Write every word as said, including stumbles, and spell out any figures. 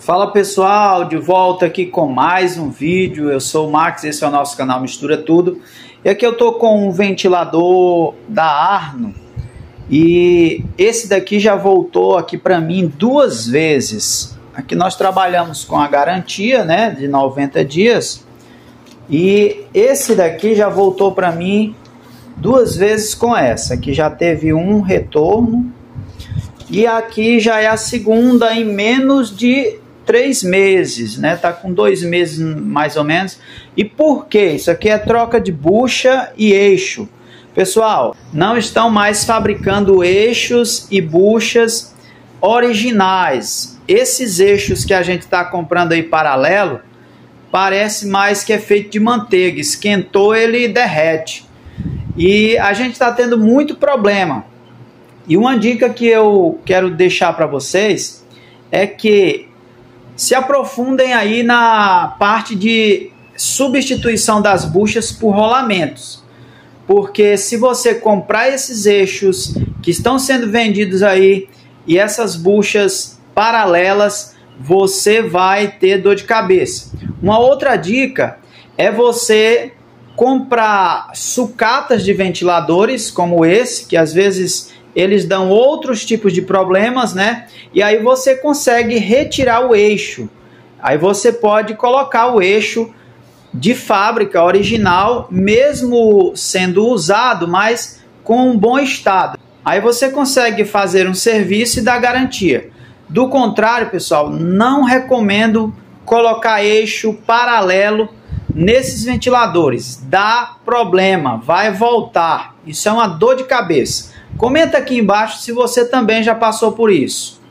Fala pessoal, de volta aqui com mais um vídeo. Eu sou o Max, esse é o nosso canal Mistura Tudo. E aqui eu tô com um ventilador da Arno e esse daqui já voltou aqui para mim duas vezes. Aqui nós trabalhamos com a garantia, né, de noventa dias, e esse daqui já voltou para mim duas vezes com essa. Aqui já teve um retorno e aqui já é a segunda em menos de três meses, né? Tá com dois meses mais ou menos. E por quê? Isso aqui é troca de bucha e eixo. Pessoal, não estão mais fabricando eixos e buchas originais. Esses eixos que a gente está comprando aí paralelo, parece mais que é feito de manteiga. Esquentou, ele derrete. E a gente está tendo muito problema. E uma dica que eu quero deixar para vocês é que se aprofundem aí na parte de substituição das buchas por rolamentos. Porque se você comprar esses eixos que estão sendo vendidos aí e essas buchas paralelas, você vai ter dor de cabeça. Uma outra dica é você comprar sucatas de ventiladores como esse, que às vezes eles dão outros tipos de problemas, né? E aí você consegue retirar o eixo. Aí você pode colocar o eixo de fábrica original, mesmo sendo usado, mas com um bom estado. Aí você consegue fazer um serviço e dar garantia. Do contrário, pessoal, não recomendo colocar eixo paralelo nesses ventiladores. Dá problema, vai voltar. Isso é uma dor de cabeça. Comenta aqui embaixo se você também já passou por isso.